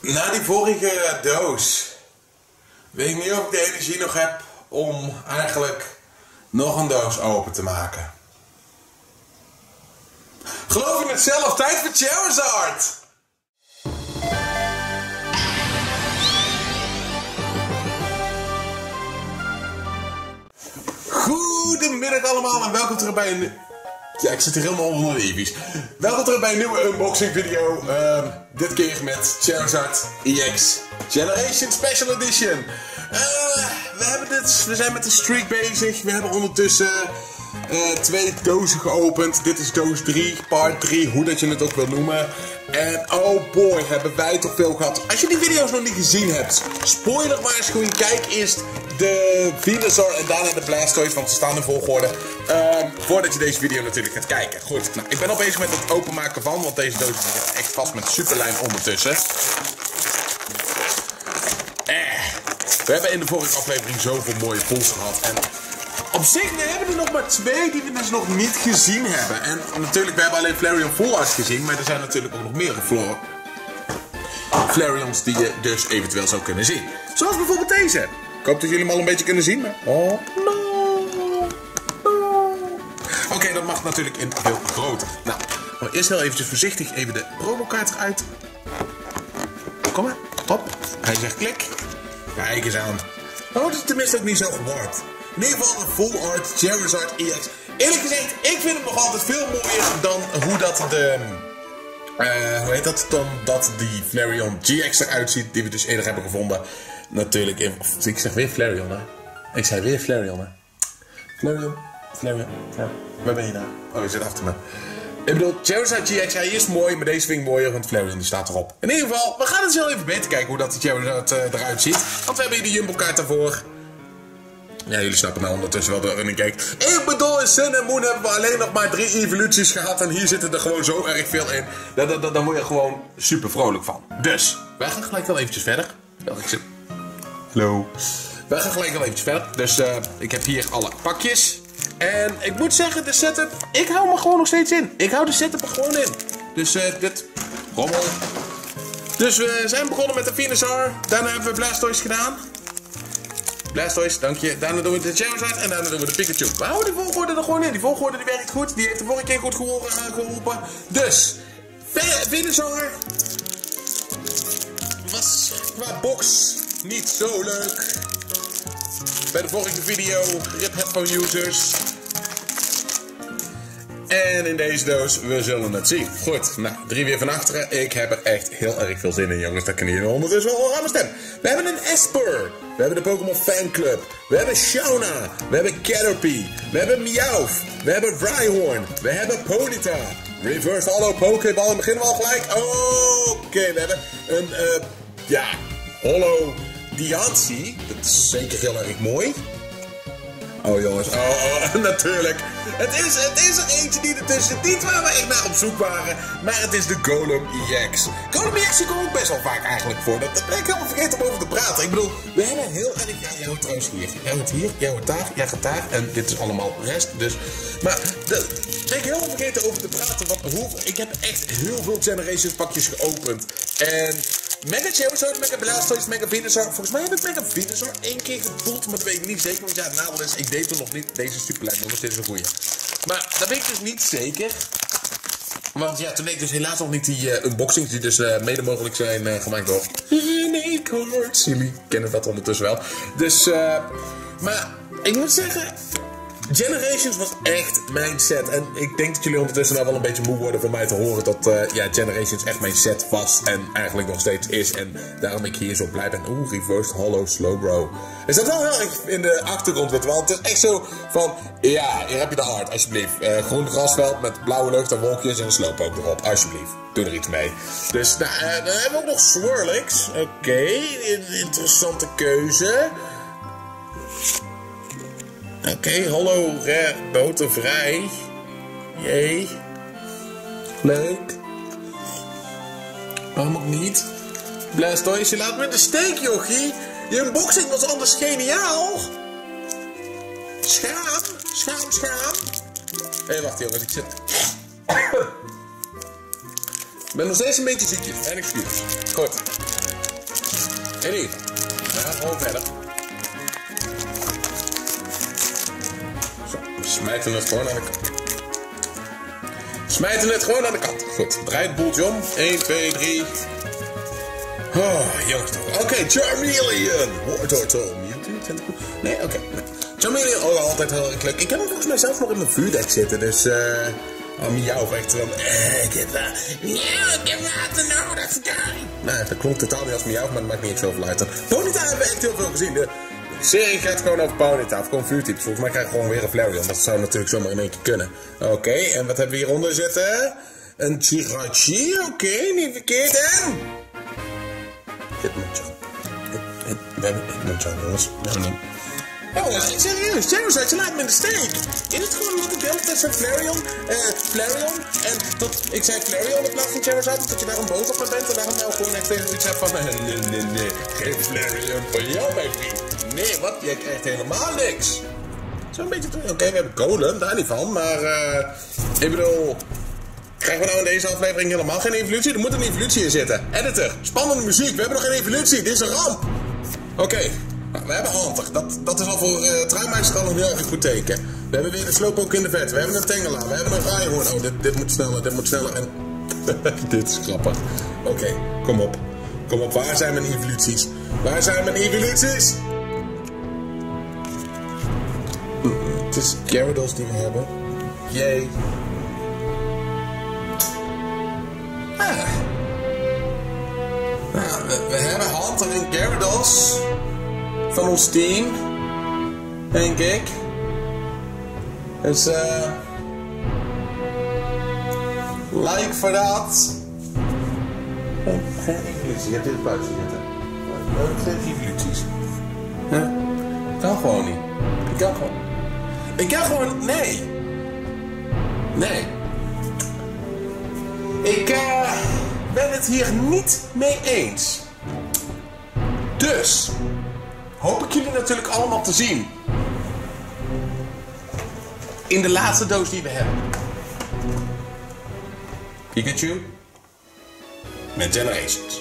Na die vorige doos weet ik niet of ik de energie nog heb om eigenlijk nog een doos open te maken. Geloof in het zelf, tijd voor Charizard! Goedemiddag allemaal en welkom terug bij een... Ja, ik zit hier helemaal onder de EV's. Welkom terug bij een nieuwe unboxing video. Dit keer met Charizard EX Generation Special Edition. We zijn met de streak bezig. We hebben ondertussen 2 dozen geopend. Dit is doos 3, part 3, hoe dat je het ook wil noemen. En oh boy, hebben wij toch veel gehad. Als je die video's nog niet gezien hebt, spoiler waarschuwing, kijk eerst de Venusaur en daarna de Blastoise, want ze staan in volgorde. Voordat je deze video natuurlijk gaat kijken. Goed, nou, ik ben al bezig met het openmaken van, want deze doos zit echt vast met superlijm ondertussen. We hebben in de vorige aflevering zoveel mooie pulls gehad. En op zich, we hebben er nog maar 2 die we dus nog niet gezien hebben. En natuurlijk, we hebben alleen Flareon Full Art gezien, maar er zijn natuurlijk ook nog meer Flareons die je dus eventueel zou kunnen zien. Zoals bijvoorbeeld deze. Ik hoop dat jullie hem al een beetje kunnen zien, maar... Oh, no. Oké, dat mag natuurlijk in veel groter. Nou, maar eerst heel eventjes voorzichtig even de promokaart eruit. Kom maar, hop. Hij zegt klik. Kijk eens aan. Oh, het is tenminste ook niet zo gewarpt. In ieder geval de Full Art Charizard EX. Eerlijk gezegd, ik vind het nog altijd veel mooier dan hoe dat de... hoe heet dat dan? Dat die Flareon GX eruit ziet, die we dus eerder hebben gevonden. Natuurlijk in... Of, ik zeg weer Flareon, hè? Ik zei weer Flareon, hè? Flareon. Ja. Waar ben je nou? Oh, je zit achter me. Ik bedoel, Charizard GX, hij is mooi, maar deze vind ik mooier, want Flareon die staat erop. In ieder geval, we gaan eens wel even beter kijken hoe dat de Charizard eruit ziet. Want we hebben hier de Jumbo kaart daarvoor. Ja, jullie snappen nou ondertussen wel de running cake. Ik bedoel, in Sun en Moon hebben we alleen nog maar 3 evoluties gehad. En hier zitten er gewoon zo erg veel in. Daar word je gewoon super vrolijk van. Dus, wij gaan gelijk wel eventjes verder. Hallo. Wij gaan gelijk wel eventjes verder. Dus ik heb hier alle pakjes. En ik moet zeggen, de setup, ik hou me gewoon nog steeds in. Ik hou de setup er gewoon in. Dus dit, rommel. Dus we zijn begonnen met de Venusaur. Daarna hebben we Blastoise gedaan. Blastoise, dank je. Daarna doen we de Charizard en daarna doen we de Pikachu. We houden die volgorde er gewoon in. Die volgorde die werkt goed. Die heeft de vorige keer goed geholpen. Dus, Venusaur was qua box niet zo leuk. Bij de vorige video, RIP headphone users. En in deze doos, we zullen het zien. Goed, nou, 3 weer van achteren. Ik heb er echt heel erg veel zin in, jongens. Dat kunnen jullie ondertussen wel horen aan mijn stem. We hebben een Esper. We hebben de Pokémon Fanclub. We hebben Shauna. We hebben Caterpie. We hebben Meowth. We hebben Rhyhorn. We hebben Ponyta. Reverse Hollow Pokéball. En beginnen we al gelijk. Oké, we hebben een, Hollow Diancie. Dat is zeker heel erg mooi. Oh jongens, natuurlijk. Het is er eentje die ertussen niet waar we echt naar op zoek waren. Maar het is de Golem EX. Golem EX die komt ook best wel vaak eigenlijk voor. Dat ben ik helemaal vergeten om over te praten. Ik bedoel, we hebben heel erg... Ja, jij hoort trouwens hier. Jij hoort hier, jij hoort daar, jij gaat daar. En dit is allemaal rest, dus... Maar, daar ben ik helemaal vergeten over te praten. Want ik heb echt heel veel Generations pakjes geopend. En... Mega Charizard, Mega Blastoise, Mega Venusaur. Volgens mij heb ik Mega Venusaur 1 keer gevoeld, maar dat weet ik niet zeker. Want ja, het nadeel is, ik deed er nog niet deze superlijn nummers. Dit is een goeie. Maar dat weet ik dus niet zeker. Want ja, toen deed ik dus helaas nog niet die unboxings die dus mede mogelijk zijn gemaakt door Unicorns. Jullie kennen dat ondertussen wel. Dus, maar ik moet zeggen... Generations was echt mijn set. En ik denk dat jullie ondertussen nou wel een beetje moe worden van mij te horen dat Generations echt mijn set was. En eigenlijk nog steeds is. En daarom ik hier zo blij ben. Reversed Hollow Slowbro. Er staat wel heel erg in de achtergrond. Want het is echt zo van, ja, hier heb je de hard, alsjeblieft. Groen grasveld met blauwe lucht en wolkjes en een slowpoke erop. Alsjeblieft, doe er iets mee. Dus nou, dan hebben we ook nog Swirlix. Oké, interessante keuze. Oké, hollow, rare, botervrij. Jee. Leuk. Waarom ook niet? Blastoise, je laat me in de steek, jochie. Je unboxing was anders geniaal. Schaam. Hé, wacht jongens, ik zit... Ik ben nog steeds een beetje ziekjes, en excuus. Goed. In ieder geval, we gaan gewoon verder. Zo, we smijten het gewoon aan de kant. Smijten het gewoon aan de kant. Goed, draai het boeltje om. 1, 2, 3. Oh, jongens toch. Oké, Charmeleon. Wartortle. Nee, oké. Charmeleon, oh, altijd heel erg leuk. Ik heb hem volgens mij zelf nog in mijn vuurdek zitten, dus... miauw, echt wel... ik heb water nodig. Nou, dat klonkt totaal niet als miauw, maar dat maakt niet zoveel uit. Ponyta hebben we echt heel veel gezien. De serie gaat gewoon over Ponyta, gewoon vuurtypes. Volgens mij krijg ik gewoon weer een Flareon. Dat zou natuurlijk zomaar in één keer kunnen. Oké, en wat hebben we hieronder zitten? Een Jirachi, oké, niet verkeerd. En... Hitmonchan. We hebben Hitmonchan, jongens. We hebben hem. Jongens, ik serieus, Charizard, je laat me in de steek. Is het gewoon omdat ik de hele tijd zei Flareon, en tot ik zei Flareon in plaats van Charizard, dat je daar een boot op bent en daarom nou gewoon echt tegen iets hebt van, nee, geen Flareon voor jou, mijn vriend. Nee, wat, je krijgt helemaal niks. Zo'n beetje, oké, we hebben Golem, daar niet van, maar, ik bedoel, krijgen we nou in deze aflevering helemaal geen evolutie? Er moet een evolutie in zitten. Editor, spannende muziek, we hebben nog geen evolutie, dit is een ramp. Oké. Nou, we hebben Hunter. Dat is al voor Truimeisje al een heel erg goed teken. We hebben weer de Slowpoke in de vet. We hebben een Tengela. We hebben een Rhyhorn. Oh, dit moet sneller. Dit moet sneller. En... dit is grappig. Oké, kom op. Kom op. Waar zijn mijn evoluties? Waar zijn mijn evoluties? Het is Gyarados die we hebben. Jee. Nou, we hebben Hunter en Gyarados. Van ons team, denk ik. Dus, like voor dat. Geen evolutie, je hebt dit buiten zitten. Geen evoluties. Ik kan gewoon niet. Ik kan gewoon, nee. Ik ben het hier niet mee eens. Dus... hoop ik jullie natuurlijk allemaal te zien. In de laatste doos die we hebben. Pikachu. Met Generations.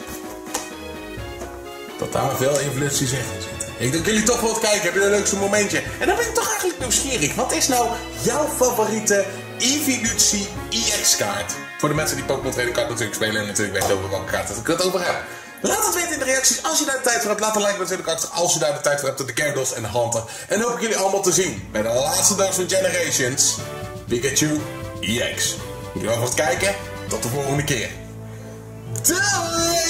Totaal veel evoluties in zitten. Ik denk jullie toch wel kijken. Heb je een leukste momentje? En dan ben ik toch eigenlijk nieuwsgierig. Wat is nou jouw favoriete evolutie EX-kaart? Voor de mensen die Pokémon Trading Card natuurlijk spelen en natuurlijk weten over welke kaart ik het over heb. Laat het weten in de reacties als je daar de tijd voor hebt. Laat een like natuurlijk achter als je daar de tijd voor hebt op de Gyarados en de Hunter. En dan hoop ik jullie allemaal te zien bij de laatste doos van Generations. Pikachu EX. Jullie wel voor het kijken. Tot de volgende keer. Doei!